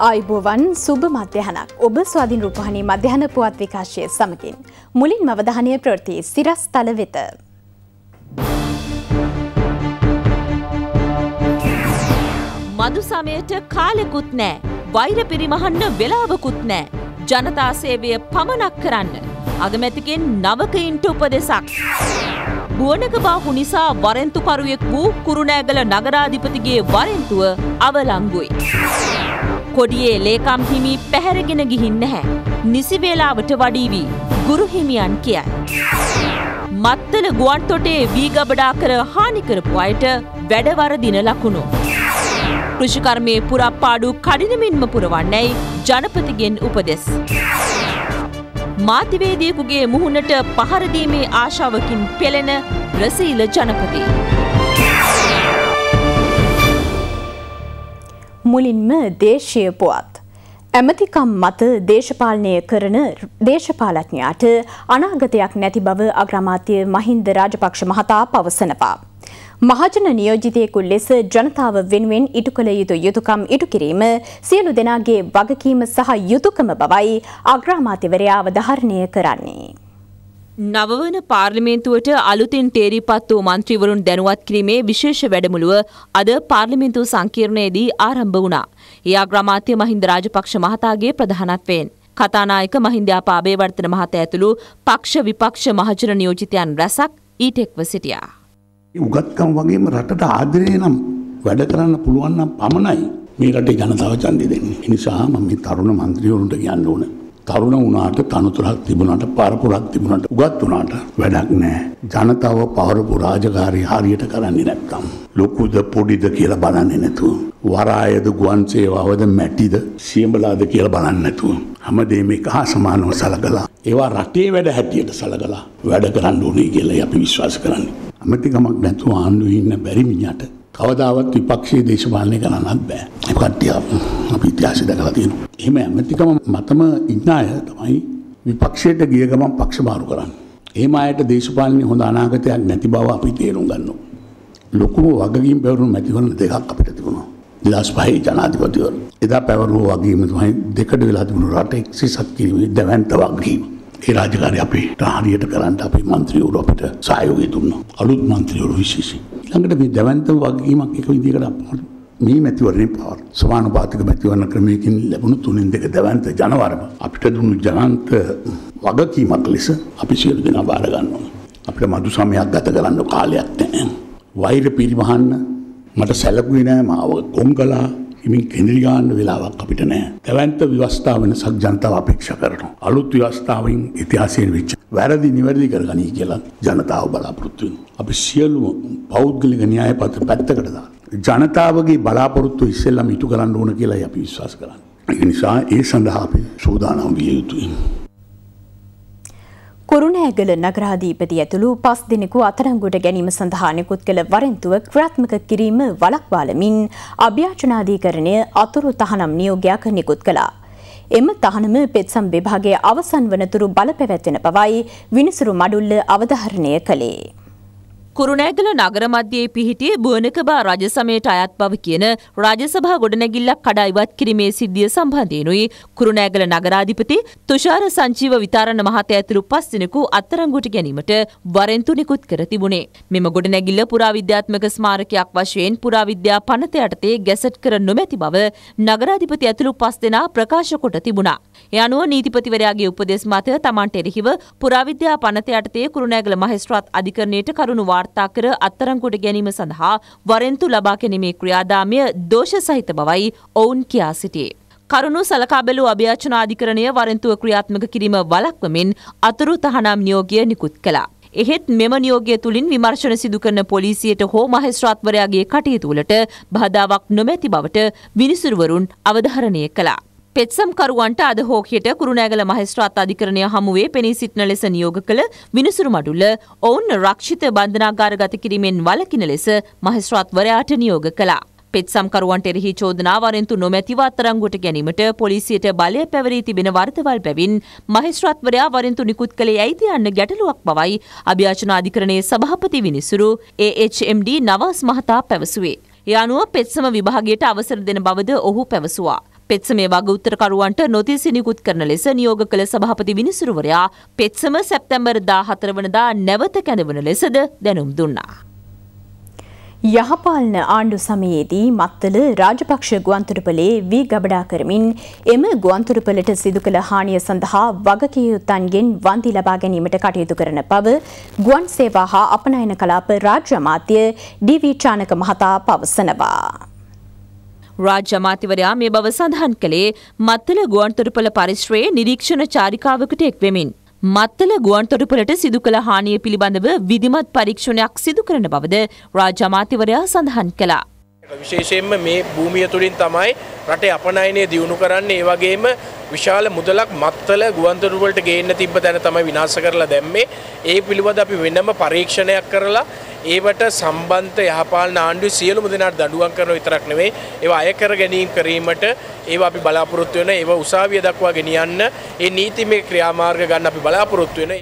ආයුබෝවන් සුබ මධ්‍යහනක් ඔබ ස්වාධීන රූපවාහිනී මධ්‍යහන පුවත් විකාශය සමගින් මුලින්ම අවධානය ප්‍රවෘත්ති සිරස්තල වෙත. මදු සමයට කාලෙකුත් නැහැ, වෛර පිරිමහන්න වෙලාවකුත් නැහැ. ජනතා සේවය පමනක් කරන්න අගමැතිගෙන් නවකයින්ට උපදෙසක්. බුවනක බාහු නිසා වරෙන්තුකරුවෙක් වූ කුරුණෑගල නගරාධිපතිගේ වරෙන්තුව අවලංගුයි. කොඩියේ ලේකම් හිමි පැහැරගෙන ගිහින් නැහැ. නිසි වේලාවට වඩී වී ගුරු හිමියන් කියයි. මත්තල ගුවන්තොටේ වී ගබඩා කර හානි කරපු අයට වැඩවරදින ලකුණු. කෘෂිකර්මයේ පුරප්පාඩු කඩිනමින්ම පුරවන්නයි ජනපතිගෙන් උපදෙස්. මාධ්‍යවේදියෙකුගේ මුහුණට පහර දීමේ ආශාවකින් පෙළෙන බ්‍රසීල ජනපති. මුලින්ම දේශීය පුවත්. ඇමතිකම් මත දේශපාලනය කරන දේශපාලඥයාට අනාගතයක් නැති බව අග්‍රාමාත්‍ය මහින්ද රාජපක්ෂ මහතා පවසනවා. මහජන නියෝජිතයෙකු ලෙස ජනතාව වෙනුවෙන් ඉටු කළ යුතු යුතුකම් ඉටු කිරීම සියලු දෙනාගේ වගකීම සහ යුතුකම බවයි අග්‍රාමාත්‍යවරයා අවධාරණය කරන්නේ. නවවන පාර්ලිමේන්තුවට අලුතින් තේරීපත් වූ මන්ත්‍රීවරුන් දැනුවත් කිරීමේ විශේෂ වැඩමුළුව අද පාර්ලිමේන්තු සංකීර්ණයේදී ආරම්භ වුණා. ඒ අග්‍රාමාත්‍ය මහින්ද රාජපක්ෂ මහතාගේ ප්‍රධානත්වයෙන් කතානායක මහින්දයාප අබේවර්ධන මහතා ඇතුළු පක්ෂ විපක්ෂ මහජන නියෝජිතයන් රැසක් ඊට එක්ව සිටියා. උගත්කම් වගේම රටට ආදරේ නම් වැඩ කරන්න පුළුවන් නම් පමණයි මේ රටේ ජනතාව ඡන්දය දෙන්නේ. ඒ නිසා මම මේ තරුණ മന്ത്രിවරුන්ට කියන්න ඕන. තරුණ වුණාට තනතුරක් තිබුණාට පරපුරක් තිබුණාට උගත් වුණාට වැඩක් නැහැ. ජනතාව පවරපු රාජකාරී හරියට කරන්නේ නැත්නම් ලොකුද පොඩිද කියලා බලන්නේ නැතුව වරායද ගුවන් සේවාවද මැටිද සියඹලාද කියලා බලන්නේ නැතුව හැමදේම එක හා සමානව සලකලා ඒවා රටේ වැඩ හැටියට සලකලා වැඩ කරන්න ඕනේ කියලා අපි විශ්වාස කරන්නේ. අමතිකමක් නැතුව ආණ්ඩුවේ ඉන්න බැරි මිනිහට කවදාවත් විපක්ෂයේ දේශපාලනය කරන්නත් බෑ. ඒ කට්ටිය අපි ඉතිහාසය දැකලා තියෙනවා. එහෙම අමතිකම මතම ඉන්න අය තමයි විපක්ෂයට ගිය ගමන් පක්ෂ මාරු කරන්නේ. එහෙම අයට දේශපාලනයේ හොඳ අනාගතයක් නැති බව අපි තේරුම් ගන්නවා. ලොකුම වගකීම් පැවරුණු මැතිවරණ දෙකක් අපිට තිබුණා. 2005 ජනාධිපතිවරු. එදා පැවරුණු වගකීම තමයි දෙකට වෙලා තිබුණු රට එක්සත් කිරීමේ දැවැන්ත වගකීම. ඒ රාජකාරී අපිට හරියට කරන්න අපේ മന്ത്രിවරු අපිට සහයෝගය දුන්නා. අලුත් മന്ത്രിවරු විශේෂයෙන්. ඊළඟට මේ දැවැන්ත වගකීමක් එක විදිහකට මේ මැතිවරණේ පාර සමානුපාතික මැතිවරණ ක්‍රමයකින් ලැබුණු 3-2 දැවැන්ත ජනවරම අපිට දුන්නු ජනන්ත වගකීමක් ලෙස අපි සියලු දෙනා බාර ගන්නවා. අපිට මදු සමයක් ගත කරන්න කාලයක් නැහැ. වෛර පිරිමහන්න මට සැලකුවේ නැහැ මාව කොංගලා ඉමින් කෙඳිරි ගන්න වෙලාවක් අපිට නැහැ. දැවැන්ත ව්‍යවස්ථාව වෙනසක් ජනතාව අපේක්ෂා කරනවා. අලුත් ව්‍යවස්ථාවෙන් ඉතිහාසයෙන් වෙච්ච වැරදි නිවැරදි කරගනී කියලා ජනතාව බලාපොරොත්තු වෙනවා. අපි සියලුම පෞද්ගලික න්‍යාය පත්‍ර පැත්තකට දාලා ජනතාවගේ බලාපොරොත්තු ඉස්සෙල්ලාම ඉටු කරන්න ඕන කියලා අපි විශ්වාස කරන්නේ. ඒ නිසා ඒ සඳහා අපි සූදානම් විය යුතුයි. කුරුණෑගල නගරාධිපති ඇතුළු 5 දෙනෙකු අත්අඩංගුවට ගැනීම සඳහා නිකුත් කළ වරෙන්තුව ක්‍රියාත්මක කිරීම වළක්වාලමින් අභ්‍යාචනාධිකරණය අතුරු තහනම් නියෝගයක් නිකුත් කළා. එම තහනම පෙත්සම් විභාගයේ අවසන් වනතුරු බලපැවැත්වෙන බවයි විනිසුරු මඩුල්ල අවධාරණය කළේ. කුරුණෑගල නගර මධ්‍යයේ පිහිටි බුවනකබා රජ සමයට අයත් බව කියන රාජසභා ගොඩනැගිල්ලක් කඩා ඉවත් කිරීමේ සිද්ධිය සම්බන්ධයෙන්ුයි කුරුණෑගල නගරාධිපති තුෂාර සංජීව විතාරණ මහතා ඇතුළු 5 දෙනෙකු අත්අඩංගුවට ගැනීමට වරෙන්තු නිකුත් කර තිබුණේ. මෙම ගොඩනැගිල්ල පුරාවිද්‍යාත්මක ස්මාරකයක් වශයෙන් පුරාවිද්‍යා පනත යටතේ ගැසට් කර නොමැති බව නගරාධිපති ඇතුළු 5 දෙනා ප්‍රකාශ කොට තිබුණා. ඒ අනුව නීතිපතිවරයාගේ උපදෙස් මත තමන්ට එරෙහිව පුරාවිද්‍යා පනත යටතේ කුරුණෑගල මහේස්ත්‍රාත් අධිකරණයට කරුණු වාර්තා කර අත්අඩංගුවට ගැනීම සඳහා වරෙන්තු ලබා ගැනීමේ ක්‍රියාදාමය දෝෂ සහිත බවයි ඔවුන් කියා සිටියේ. කරුණු සලකා බැලූ අභ්‍යාචනාධිකරණය වරෙන්තුව ක්‍රියාත්මක කිරීම වළක්වමින් අතුරු තහනම් නියෝගය නිකුත් කළා. එහෙත් මෙම නියෝගය තුලින් විමර්ශන සිදු කරන පොලිසියට හෝ මහේස්ත්‍රාත්වරයාගේ කටයුතු වලට බාධාවක් නොමැති බවට විනිසුරුවරුන් අවධාරණය කළා. පෙත්සම්කරුවන්ට අද හෝකියට කුරුණෑගල මහේස්ත්‍රාත් අධිකරණය හමුවේ පෙනී සිටින ලෙස නියෝග කළ විනිසුරු මඩුල්ල ඔවුන් රක්ෂිත බන්ධනාගාරගත කිරීමෙන් වළකින ලෙස මහේස්ත්‍රාත්වරයාට නියෝග කළා. පෙත්සම්කරුවන්ට එරෙහි චෝදනා වරෙන්තු නොමැතිව අත්අඩංගුවට ගැනීමට පොලිසියට බලය පැවරී තිබෙන වරදවල් බැවින් මහේස්ත්‍රාත්වරයා වරෙන්තු නිකුත් කළේ ඇයිද යන්න ගැටලුවක් බවයි අභ්‍යාචනාධිකරණයේ සභාපති විනිසුරු AHMD නවාස් මහතා පැවසුවේ. ඒ අනුව පෙත්සම විභාගයට අවසර දෙන බවද ඔහු පැවසුවා. පෙත්සමේ වග උත්තරකරුවන්ට නොතිස් නිකුත් කරන ලෙස නියෝග කළ සභාපති විනිසුරුවරයා පෙත්සම සැප්තැම්බර් 14 වනදා නැවත කැඳවන ලෙසද දැනුම් දුන්නා. යහපාලන ආණ්ඩු සමයේදී මත්තල රාජපක්ෂ ගුවන්තොටුපළේ වී ගබඩා කරමින් එම ගුවන්තොටුපළට සිදු කළ හානිය සඳහා වගකියයුත්තන්ගෙන් වන්දි ලබා ගැනීමට කටයුතු කරන බව ගුවන් සේවා හා අපනයන කලාප රාජ්‍ය අමාත්‍ය ඩී.වී. චානක මහතා පවසනවා. රාජ්‍ය අමාත්‍යවරයා මේ බව සඳහන් කළේ මත්තල ගුවන්තොටුපළ පරිශ්‍රයේ නිරීක්ෂණ චාරිකාවකට එක්වෙමින්. මත්තල ගුවන්තොටුපළට සිදු කළ හානිය පිළිබඳව විධිමත් පරීක්ෂණයක් සිදු කරන බවද රාජ්‍ය අමාත්‍යවරයා සඳහන් කළා. විශේෂයෙන්ම මේ භූමිය තුලින් තමයි රටේ අපනයනය දියුණු කරන්නේ. ඒ වගේම විශාල මුදලක් මත්තල ගුවන්තොටුපළට ගේන්න තිබ්බ තැන තමයි විනාශ කරලා දැම්මේ. ඒ පිළිබඳ අපි වෙනම පරීක්ෂණයක් කරලා ඒවට සම්බන්ධ යහපාලන ආණ්ඩුවේ සියලුම දෙනාට දඬුවම් කරන විතරක් නෙවෙයි ඒවා අය කර ගැනීම කිරීමට ඒවා අපි බලාපොරොත්තු වෙන ඒවා උසාවිය දක්වා ගෙනියන්න ඒ නීතිමය ක්‍රියාමාර්ග ගන්න අපි බලාපොරොත්තු වෙන.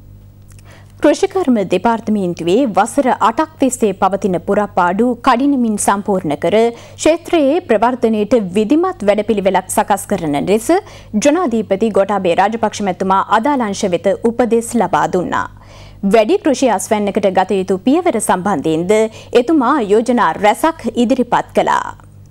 කෘෂිකර්ම දෙපාර්තමේන්තුවේ වසර 8ක් තිස්සේ පවතින පුරපාඩු කඩිනමින් සම්පූර්ණ කර ක්ෂේත්‍රයේ ප්‍රවර්ධනයට විධිමත් වැඩපිළිවෙලක් සකස් කරන ලෙස ජනාධිපති ගෝඨාභය රාජපක්ෂ මැතිතුමා අදාළ අංශ වෙත උපදෙස් ලබා දුන්නා. වැඩි කෘෂි අස්වැන්නකට ගත යුතු පියවර සම්බන්ධයෙන්ද එතුමා යෝජනා රැසක් ඉදිරිපත් කළා.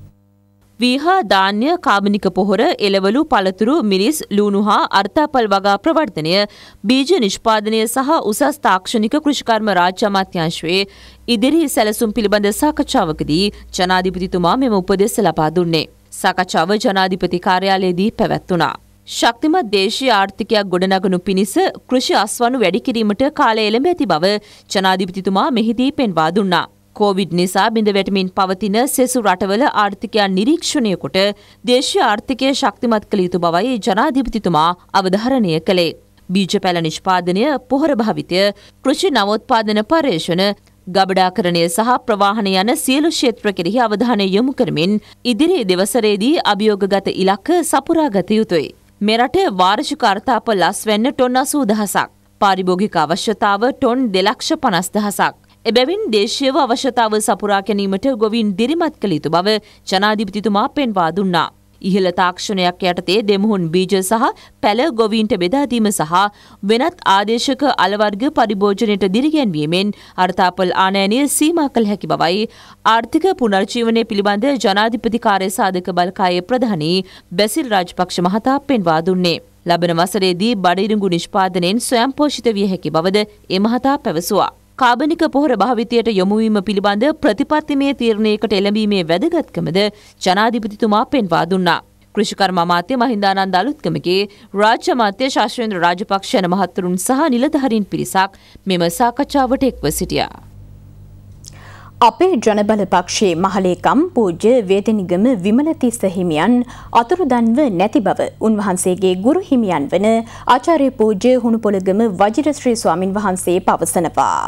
වීහා ධාන්‍ය කාබනික පොහොර එළවලු පළතුරු මිරිස් ලූණු හා අර්ථාපල් වගා ප්‍රවර්ධනය බීජ නිෂ්පාදනය සහ උසස් තාක්ෂණික කෘෂිකර්ම රාජ්‍ය අමාත්‍යාංශයේ ඉදිරි සැලසුම් පිළිබඳ සාකච්ඡාවකදී ජනාධිපතිතුමා මෙම උපදෙස් ලබා දුන්නේ. සාකච්ඡාව ජනාධිපති කාර්යාලයේදී පැවැත්වුණා. ශක්තිමත් දේශීය ආර්ථිකයක් ගොඩනගනු පිණිස කෘෂි අස්වනු වැඩි කිරීමට කාලය එළඹ ඇති බව ජනාධිපතිතුමා මෙහිදී පෙන්වා දුන්නා. කොවිඩ් නිසා බිඳ වැටමින් පවතින සෙසු රටවල ආර්ථිකයන් නිරීක්ෂණය කොට දේශීය ආර්ථිකය ශක්තිමත් කළ යුතු බවයි ජනාධිපතිතුමා අවධාරණය කළේ. බීජ පැළ නිෂ්පාදනය, පොහොර භාවිතය, කෘෂි නවෝත්පාදන පර්යේෂණ, ගබඩාකරණය සහ ප්‍රවාහන යන සියලු ක්ෂේත්‍ර කෙරෙහි අවධානය යොමු කරමින් ඉදිරි දෙවසරේදී අභියෝගගත ඉලක්ක සපුරා ගත යුතුයි. මෙරට වාර්ෂික අර්ථාපල් අස්වැන්න ටොන් 80,000ක්, පාරිභෝගික අවශ්‍යතාව ටොන් 2,50,000ක්. එබැවින් දේශීයව අවශ්‍යතාව සපුරා ගැනීමට ගොවීන් දිරිමත් කළ යුතු බව ජනාධිපතිතුමා පෙන්වා දුන්නා. ඉහළ තාක්ෂණයක් යටතේ දෙමුහුන් බීජ සහ පැළ ගොවීන්ට බෙදා දීම සහ වෙනත් ආදේශක අලවර්ග පරිභෝජනයට දිරිගැන්වීමෙන් අර්ථාපල් ආනයනය සීමා කළ හැකි බවයි ආර්ථික පුනර්ජීවනය පිළිබඳ ජනාධිපති කාර්ය සාධක බලකායේ ප්‍රධානී බැසිල් රාජපක්ෂ මහතා පෙන්වා දුන්නේ. ලබන වසරේදී බඩිරිඟු නිෂ්පාදනයෙන් ස්වයංපෝෂිත විය හැකි බවද ඒ මහතා පැවසුවා. කාබනික පොහොර භාවිතයට යොමුවීම පිළිබඳ ප්‍රතිපත්තිමය තීරණයකට එළඹීමේ වැදගත්කමද ජනාධිපතිතුමා පෙන්වා දුන්නා. කෘෂිකර්ම අමාත්‍ය මහින්දානන්ද අලුත්ගමගේ රාජ්‍ය අමාත්‍ය ශාස්ත්‍රේන්ද්‍ර රාජපක්ෂ යන මහත්වරුන් සහ නිලධාරීන් පිරිසක් මෙම සාකච්ඡාවට එක්ව සිටියා. අපේ ජනබල පක්ෂයේ මහලේකම් පූජ්‍ය වේදනිගම විමලතිස්ස හිමියන් අතුරුදන්ව නැති බව උන්වහන්සේගේ ගුරු හිමියන් වන ආචාර්ය පූජ්‍ය හුණුපොළගම වජිරශ්‍රී ස්වාමින් වහන්සේ පවසනවා.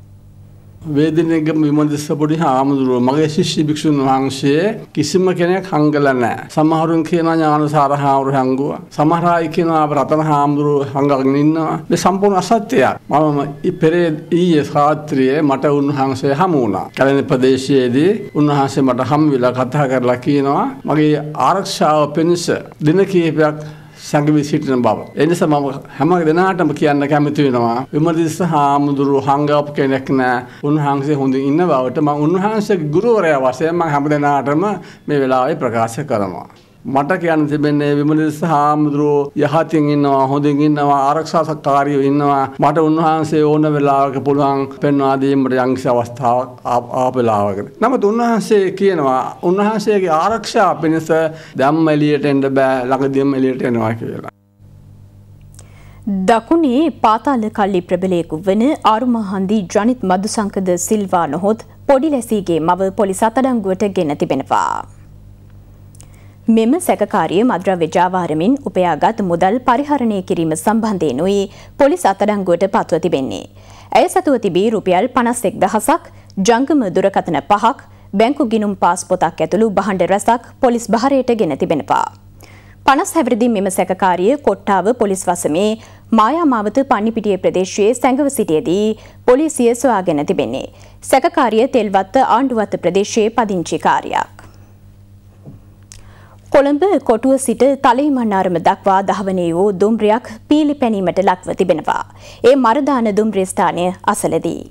වේදනිගම විමලතිස්ස පොඩි හාමුදුරුවෝ මගේ ශිෂ්‍ය භික්ෂුන් වහන්සේ කිසිම කෙනෙක් හංගලා නැහැ. සමහරුන් කියනවා ඥානසාර හාමුදුරුවෝ හංගුවා. සමහර අය කියනවා රතන හාමුදුරුවෝ හංගගෙන ඉන්නවා. මේ සම්පූර්ණ අසත්‍යයක්. මම පෙරේ ඊයේ රාත්‍රියේ මට උන්වහන්සේ හමු වුණා. කලින් ප්‍රදේශයේදී උන්වහන්සේ මට හම් වෙලා කතා කරලා කියනවා මගේ ආරක්ෂාව පිණිස දින කිහිපයක් සංගවි සිටින බව. ඒ නිසා මම හැම දිනකටම කියන්න කැමති වෙනවා විමලතිස්ස හාමුදුරුවෝ හංගාපු කෙනෙක් නෑ. උන්වහන්සේ හොඳින් ඉන්න බවට මම උන්වහන්සේගේ ගුරුවරයා වශයෙන් මම හැම දිනකටම මේ වෙලාවේ ප්‍රකාශ කරනවා. මට කියන්න තිබෙන්නේ විමලතිස්ස හාමුදුරුවෝ යහතින් ඉන්නවා, හොඳින් ඉන්නවා, ආරක්ෂාකාරීව ඉන්නවා. මට උන්වහන්සේ ඕන වෙලාවක පුළුවන් පෙන්වා දීමට යම්කිසි අවස්ථාවක් ආපෙලාවකට. නමුත් උන්වහන්සේ කියනවා උන්වහන්සේගේ ආරක්ෂාව පිණිස ධම්ම එළියට එන්න බෑ, ළඟදීම එළියට එනවා කියලා. දකුණේ පාතාල කල්ලි ප්‍රබලයෙකු වන ආරුමහන්දි ජනිත් මදුසංකද සිල්වා නොහොත් පොඩි ලැසීගේ මව පොලිස් අත්අඩංගුවට ගෙන තිබෙනවා. මෙම සැකකාරිය මද්‍රව්‍ය ජාවාරමින් උපයාගත් මුදල් පරිහරණය කිරීම සම්බන්ධයෙන්ුයි පොලිස් අත්අඩංගුවට පත්ව තිබෙන්නේ. ඇය සතුව තිබී රුපියල් 51,000ක්, ජංගම දුරකථන 5ක්, බැංකු ගිණුම් පාස් පොතක් ඇතුළු භාණ්ඩ රැසක් පොලිස් බහරයට ගෙන තිබෙනවා. 50 හැවිරිදි මෙම සැකකාරිය කොට්ටාව පොලිස් වසමේ මායාමාවත පන්නිපිටිය ප්‍රදේශයේ සැඟව සිටියේදී පොලිසිය සොයාගෙන තිබෙන්නේ. සැකකාරිය තෙල්වත්ත ආණ්ඩුවත්ත ප්‍රදේශයේ පදිංචිකාරියක්. කොළඹ කොටුව සිට තලේමන්නාරම දක්වා දහවනේ වූ දුම්රියක් පීලි පැනීමට ලක්ව තිබෙනවා. ඒ මරදාන දුම්රිය ස්ථානය අසලදී.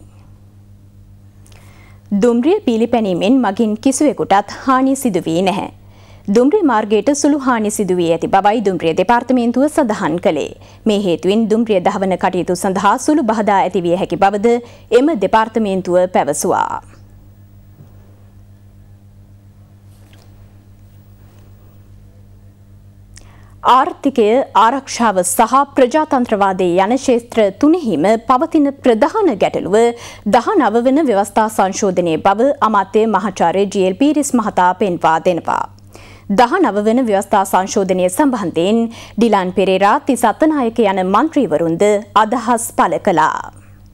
දුම්රිය පීලි පැනීමෙන් මගින් කිසිවෙකුටත් හානිය සිදු වී නැහැ. දුම්රිය මාර්ගයට සුළු හානි සිදු වී ඇති බවයි දුම්රිය දෙපාර්තමේන්තුව සඳහන් කළේ. මේ හේතුවෙන් දුම්රිය දහවන කටයුතු සඳහා සුළු බහදා ඇති විය හැකි බවද එම දෙපාර්තමේන්තුව පැවසුවා. ආර්ථිකය ආරක්ෂාව සහ ප්‍රජාතන්ත්‍රවාදයේ යන ක්ෂේත්‍ර තුනෙහිම පවතින ප්‍රධාන ගැටලුව 19 වන ව්‍යවස්ථා සංශෝධනයේ බව අමාත්‍ය මහාචාර්ය ජී.එල්. පීරිස් මහතා පෙන්වා දෙනවා. 19 වන ව්‍යවස්ථා සංශෝධනය සම්බන්ධයෙන් ඩිලාන් පෙරේරා තිස් අත්තනායක යන මන්ත්‍රීවරුන්ද අදහස් පළ කළා.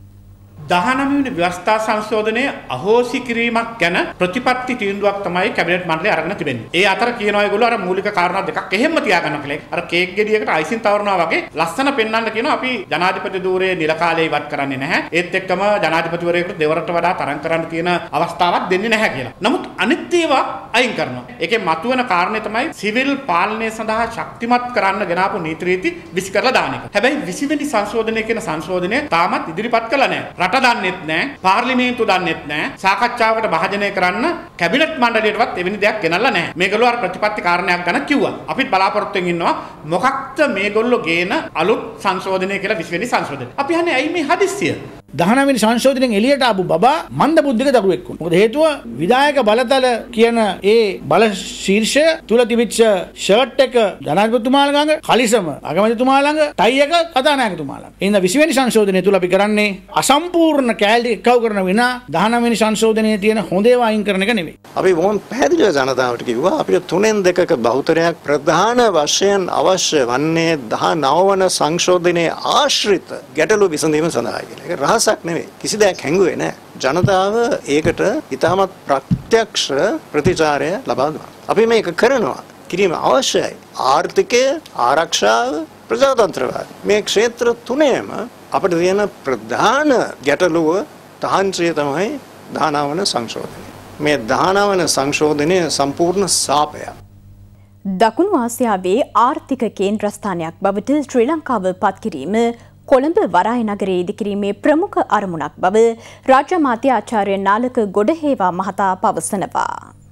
19 වෙනි ව්‍යවස්ථා සංශෝධනයේ අහෝසි කිරීමක් ගැන ප්‍රතිපත්ති තීන්දුවක් තමයි කැබිනට් මණ්ඩලය අරගෙන තිබෙන්නේ. ඒ අතර කියනවා ඒගොල්ලෝ අර මූලික කාරණා දෙකක් එහෙම්ම තියාගන්න කියලා. අර කේක් ගෙඩියකට අයිසින් තවරනවා වගේ ලස්සන පෙන්වන්න කියනවා අපි ජනාධිපති ධූරයේ නිල කාලේ ඉවත් කරන්නේ නැහැ. ඒත් එක්කම ජනාධිපතිවරයෙකුට දෙවරට වඩා තරම් කරන්න තියෙන අවස්ථාවක් දෙන්නේ නැහැ කියලා. නමුත් අනිත් ඒවා අයින් කරනවා. ඒකේ මතුවෙන කාරණේ තමයි සිවිල් පාලනය සඳහා ශක්තිමත් කරන්න ගෙනාපු නීති රීති විසි කරලා දාන එක. හැබැයි 20 වෙනි සංශෝධනය කියන සංශෝධනය තාමත් ඉදිරිපත් කළා නැහැ. දන්නෙත් නැහැ පාර්ලිමේන්තුව දන්නෙත් නැහැ සාකච්ඡාවකට භාජනය කරන්න කැබිනට් මණ්ඩලයටවත් එවැනි දෙයක් ගෙනල්ලා නැහැ මේගොල්ලෝ අර ප්‍රතිපත්ති කාරණයක් ගැන කිව්වා අපිත් බලාපොරොත්තු වෙමින් ඉන්නවා මොකක්ද මේගොල්ලෝ ගේන අලුත් සංශෝධනය කියලා 20 වෙනි සංශෝධනය අපි යන්නේ ඇයි මේ හදිස්සිය 19 වෙනි සංශෝධනයෙන් එළියට ආපු බබා මන්ද බුද්ධික දරුවෙක් වුණා. මොකද හේතුව විධායක බලතල කියන ඒ බල ශීර්ෂය තුල තිබිච්ච ෂර්ට් එක ජනාධිපතිතුමා ළඟ, කලිසම අගමැතිතුමා ළඟ, ටයි එක කතානායකතුමා ළඟ. එහෙනම් 20 වෙනි සංශෝධනය තුල අපි කරන්නේ අසම්පූර්ණ කැලේ එකව කරන විනා 19 වෙනි සංශෝධනයේ තියෙන හොඳ ඒවා අයින් කරන එක නෙවෙයි. අපි මොන් පැහැදිලිව ජනතාවට කිව්වා අපිට 3/2ක බහුතරයක් ප්‍රධාන වශයෙන් අවශ්‍ය වන්නේ 19 වන සංශෝධනයේ ආශ්‍රිත ගැටලු විසඳීම සඳහායි කියලා. ඒක රහසක් නෙවෙයි. කිසි දෙයක් හැංගුවේ නැහැ. ජනතාව ඒකට ඉතාමත් ප්‍රත්‍යක්ෂ ප්‍රතිචාරය ලබා දුන්නා. අපි මේක කරනවා. කිරීම අවශ්‍යයි. ආර්ථිකය, ආරක්ෂාව, ප්‍රජාතන්ත්‍රවාද. මේ ක්ෂේත්‍ර තුනේම අපිට තියෙන ප්‍රධාන ගැටලුව තහංචිය තමයි 19 වන සංශෝධනය. මේ 19 වන සංශෝධනය සම්පූර්ණ සාපයක්. දකුණු ආසියාවේ ආර්ථික කේන්ද්‍රස්ථානයක් බවට ශ්‍රී ලංකාව පත් කිරීම කොළඹ වරාය නගරයේ ඉදිකිරීමේ ප්‍රමුඛ අරමුණක් බව රාජ්‍ය අමාත්‍ය ආචාර්ය නාලක ගොඩහේවා මහතා පවසනවා.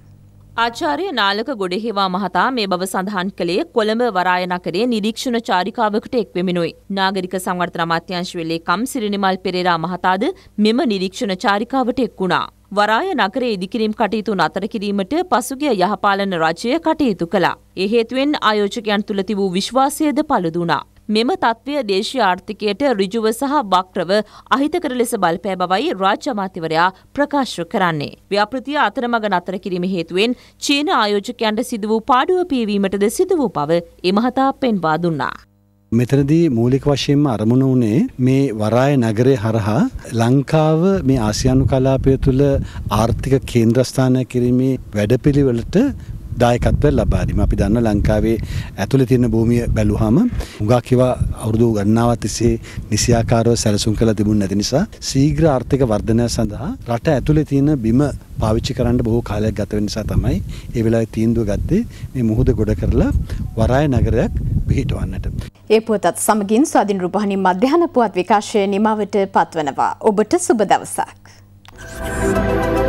ආචාර්ය නාලක ගොඩහේවා මහතා මේ බව සඳහන් කළේ කොළඹ වරාය නගරයේ නිරීක්ෂණ චාරිකාවකට එක්වෙමිනුයි. නාගරික සංවර්ධන අමාත්‍යාංශයේ ලේකම් සිරිනිමල් පෙරේරා මහතාද මෙම නිරීක්ෂණ චාරිකාවට එක් වුණා. වරාය නගරයේ ඉදිකිරීම් කටයුතු නතර කිරීමට පසුගිය යහපාලන රජය කටයුතු කළා. ඒ හේතුවෙන් ආයෝජකයන් තුළ තිබූ විශ්වාසයද පළුදු වුණා. මෙම තත්ත්වය දේශීය ආර්ථිකයට ඍජුව සහ වක්‍රව අහිතකර ලෙස බලපෑ බවයි රාජ්‍ය අමාත්‍යවරයා ප්‍රකාශ කරන්නේ. ව්‍යාපෘතිය අතරමඟ නතර කිරීම හේතුවෙන් චීන ආයෝජකයන්ට සිදු වූ පාඩුව පියවීමටද සිදු වූ බව ඒ මහතා පෙන්වා දුන්නා. මෙතනදී මූලික වශයෙන්ම අරමුණ වුණේ මේ වරාය නගරය හරහා ලංකාව මේ ආසියානු කලාපය තුළ ආර්ථික කේන්ද්‍රස්ථානය කිරීමේ වැඩපිළිවෙලට දායකත්වය ලබා දීම. අපි දන්න ලංකාවේ ඇතුළේ තියෙන භූමිය බැලුවාම හුඟක් ඒවා අවුරුදු ගණනාවක් තිස්සේ නිසියාකාරව සැලසුම් කරලා තිබුණ නැති නිසා ශීඝ්‍ර ආර්ථික වර්ධනය සඳහා රට ඇතුළේ තියෙන බිම පාවිච්චි කරන්න බොහෝ කාලයක් ගත වෙන නිසා තමයි ඒ වෙලාවේ තීන්දුව ගත්තේ මේ මුහුද ගොඩ කරලා වරාය නගරයක් පිහිටවන්නට. ඒ පුවතත් සමගින් ස්වාධීන රූපවාහිනී මධ්‍යහන පුවත් විකාශය නිමවට පත්වනවා. ඔබට සුබ දවසක්.